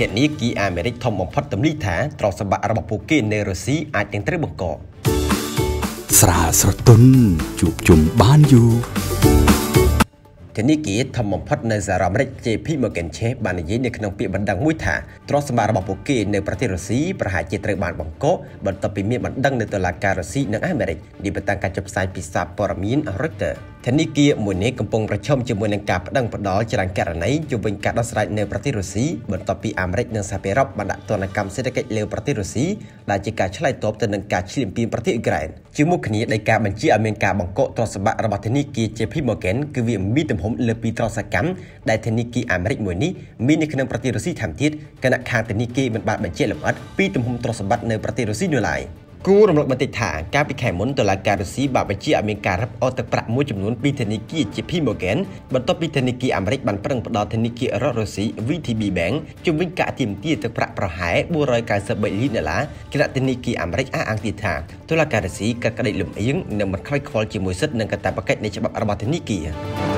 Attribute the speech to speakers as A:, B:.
A: ធនាគារអាមេរិកធំបំផុតទម្លាយថាទ្រព្យសម្បត្តិរបស់ពួកគេនៅរុស្ស៊ីអាចនឹងត្រូវបង្ក
B: ស្រាលស្រទន់ជួបជុំបានយូរ
A: ធនាគារធំបំផុតនៅសហរដ្ឋអាមេរិក JP Morgan Chase បាននិយាយនៅក្នុងពាក្យបណ្ដឹងមួយថាទ្រព្យសម្បត្តិរបស់ពួកគេនៅប្រទេសរុស្ស៊ីប្រហែលជាត្រូវបានបង្កបន្ទាប់ពីមានបណ្ដឹងនៅតុលាការរុស្ស៊ីនិងអាមេរិកនេះបន្តការចុះផ្សាយពីសារព័ត៌មាន Reuters ធនាគារមួយនេះកំពុងប្រឈមជាមួយនឹងការប្តឹងផ្តល់ច្រើនករណីជុំវិញការដោះស្រាយនៅប្រទេសរុស្ស៊ីបន្ទាប់ពីអាមេរិកនិងសហភាពអឺរ៉ុបបានដាក់ទណ្ឌកម្មសេដ្ឋកិច្ចលើប្រទេសរុស្ស៊ីដែលជាការឆ្លើយតបទៅនឹងការឈ្លានពានប្រទេសអ៊ុក្រែនជាមួយគ្នាដោយការបញ្ជាឲ្យមានការបង្កកទ្រព្យសម្បត្តិរបស់ធនាគារ JP Morgan គឺវាមានទំហំលើពីទ្រព្យសកម្មដែលធនាគារអាមេរិកមួយនេះមាននៅក្នុងប្រទេសរុស្ស៊ីថែមទៀតគណៈខាងធនាគារមិនបានបញ្ជាក់លម្អិតពីទំហំទ្រព្យសម្បត្តិនៅប្រទេសរុស្ស៊ីនោះឡើយគួររំលឹកបន្តិចថាកាលពីខែមុនតុលាការរុស្ស៊ីបានបញ្ជាឲ្យមានការរឹបអូសទឹកប្រាក់មួយចំនួនពីធនាគារ JP Morgan បន្ទាប់ពីធនាគារអាមេរិកបានប្រឹងផ្ដល់ធនាគាររដ្ឋរុស្ស៊ី VTB Bank ជំវិញការទាមទារទឹកប្រាក់ប្រហែល$493 លានគណៈធនាគារអាមេរិកអះអាងទៀតថាតុលាការរុស្ស៊ីកាត់ក្តីលំអៀងនិងមិនខ្វាយខ្វល់ជាមួយសិទ្ធិនិងកាតព្វកិច្ចនៃច្បាប់របស់ធនាគារ